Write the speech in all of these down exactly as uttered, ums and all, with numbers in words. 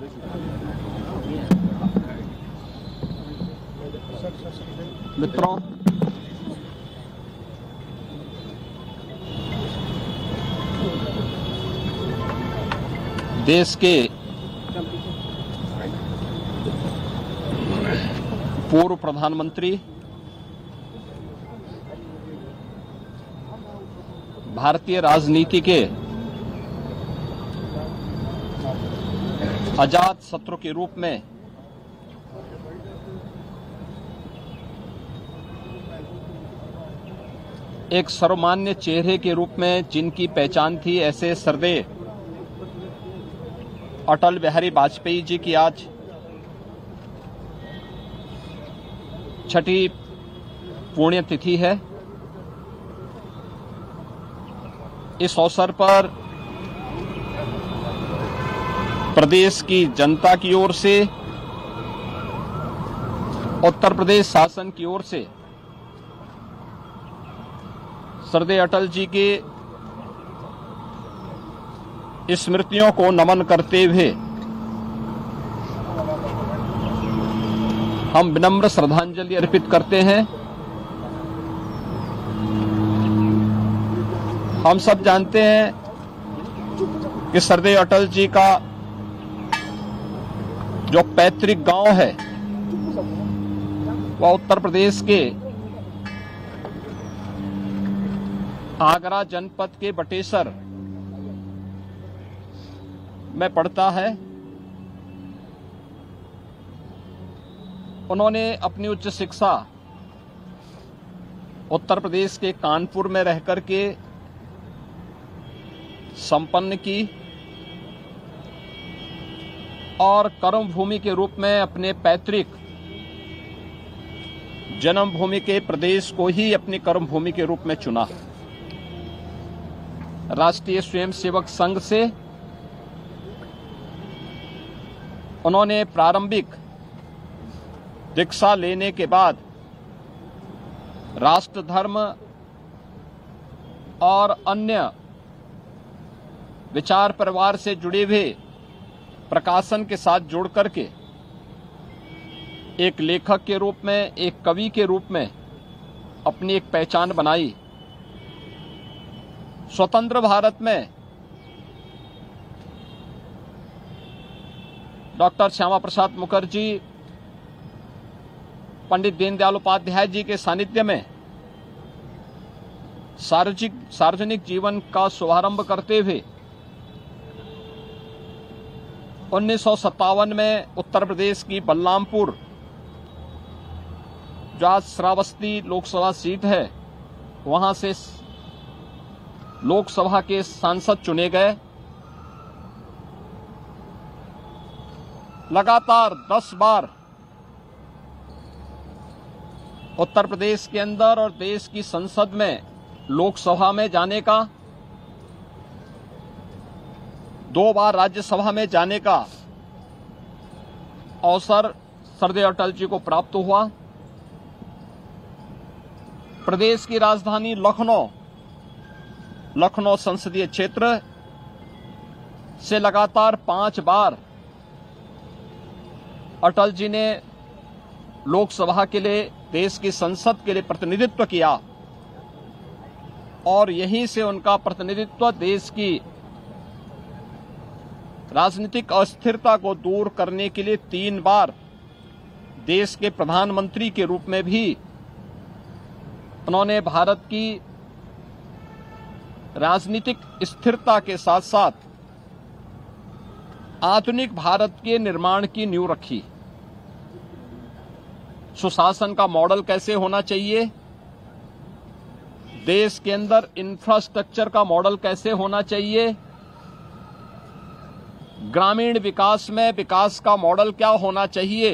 मित्रों, देश के पूर्व प्रधानमंत्री, भारतीय राजनीति के अजात शत्रु के रूप में एक सर्वमान्य चेहरे के रूप में जिनकी पहचान थी, ऐसे सरदेय अटल बिहारी वाजपेयी जी की आज छठी पुण्यतिथि है। इस अवसर पर प्रदेश की जनता की ओर से, उत्तर प्रदेश शासन की ओर से सरदेय अटल जी की स्मृतियों को नमन करते हुए हम विनम्र श्रद्धांजलि अर्पित करते हैं। हम सब जानते हैं कि सरदेय अटल जी का जो पैतृक गांव है वह उत्तर प्रदेश के आगरा जनपद के बटेसर में पड़ता है। उन्होंने अपनी उच्च शिक्षा उत्तर प्रदेश के कानपुर में रहकर के संपन्न की और कर्मभूमि के रूप में अपने पैतृक जन्मभूमि के प्रदेश को ही अपनी कर्मभूमि के रूप में चुना। राष्ट्रीय स्वयंसेवक संघ से उन्होंने प्रारंभिक दीक्षा लेने के बाद राष्ट्र धर्म और अन्य विचार परिवार से जुड़े हुए प्रकाशन के साथ जोड़ करके एक लेखक के रूप में, एक कवि के रूप में अपनी एक पहचान बनाई। स्वतंत्र भारत में डॉक्टर श्यामा प्रसाद मुखर्जी, पंडित दीनदयाल उपाध्याय जी के सानिध्य में सार्वजनिक सार्वजनिक जीवन का शुभारंभ करते हुए उन्नीस सौ सत्तावन में उत्तर प्रदेश की बलरामपुर, जो आज श्रावस्ती लोकसभा सीट है, वहां से लोकसभा के सांसद चुने गए। लगातार दस बार उत्तर प्रदेश के अंदर और देश की संसद में, लोकसभा में जाने का, दो बार राज्यसभा में जाने का अवसर सरदेय अटल जी को प्राप्त हुआ। प्रदेश की राजधानी लखनऊ लखनऊ संसदीय क्षेत्र से लगातार पांच बार अटल जी ने लोकसभा के लिए, देश की संसद के लिए प्रतिनिधित्व किया और यहीं से उनका प्रतिनिधित्व देश की राजनीतिक अस्थिरता को दूर करने के लिए तीन बार देश के प्रधानमंत्री के रूप में भी उन्होंने भारत की राजनीतिक स्थिरता के साथ साथ आधुनिक भारत के निर्माण की नींव रखी। सुशासन का मॉडल कैसे होना चाहिए, देश के अंदर इंफ्रास्ट्रक्चर का मॉडल कैसे होना चाहिए, ग्रामीण विकास में विकास का मॉडल क्या होना चाहिए,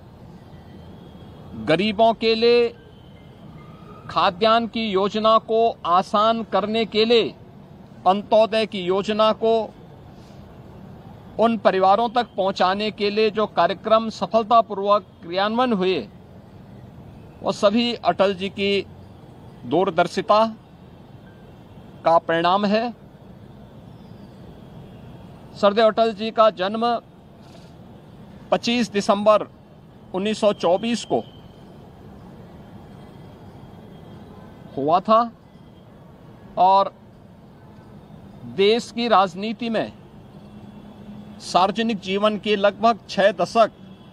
गरीबों के लिए खाद्यान्न की योजना को आसान करने के लिए अंत्योदय की योजना को उन परिवारों तक पहुंचाने के लिए जो कार्यक्रम सफलतापूर्वक क्रियान्वयन हुए, वो सभी अटल जी की दूरदर्शिता का परिणाम है। सरदेय अटल जी का जन्म पच्चीस दिसंबर उन्नीस सौ चौबीस को हुआ था और देश की राजनीति में सार्वजनिक जीवन के लगभग छह दशक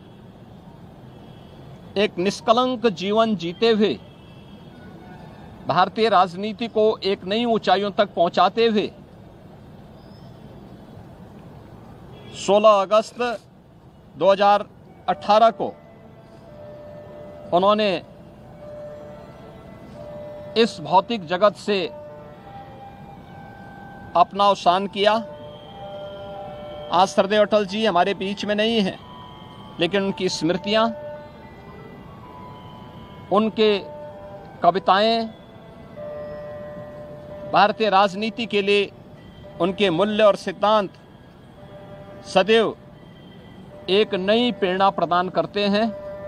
एक निष्कलंक जीवन जीते हुए भारतीय राजनीति को एक नई ऊंचाइयों तक पहुंचाते हुए सोलह अगस्त दो हज़ार अठारह को उन्होंने इस भौतिक जगत से अपना अवसान किया। आज श्रद्धेय अटल जी हमारे बीच में नहीं हैं, लेकिन उनकी स्मृतियां, उनके कविताएं भारतीय राजनीति के लिए उनके मूल्य और सिद्धांत सदैव एक नई प्रेरणा प्रदान करते हैं।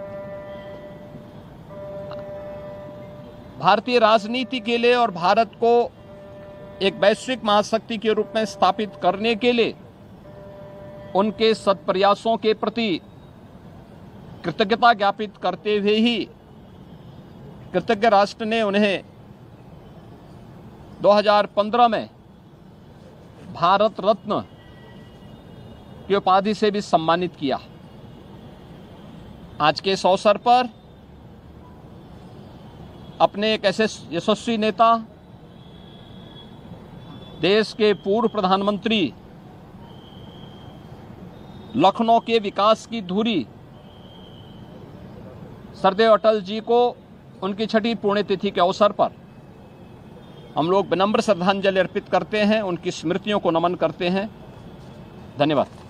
भारतीय राजनीति के लिए और भारत को एक वैश्विक महाशक्ति के रूप में स्थापित करने के लिए उनके सत्प्रयासों के प्रति कृतज्ञता ज्ञापित करते हुए ही कृतज्ञ राष्ट्र ने उन्हें दो हज़ार पंद्रह में भारत रत्न की उपाधि से भी सम्मानित किया। आज के इस अवसर पर अपने एक ऐसे यशस्वी नेता, देश के पूर्व प्रधानमंत्री, लखनऊ के विकास की धुरी श्रद्धेय अटल जी को उनकी छठी पुण्यतिथि के अवसर पर हम लोग विनम्र श्रद्धांजलि अर्पित करते हैं, उनकी स्मृतियों को नमन करते हैं। धन्यवाद।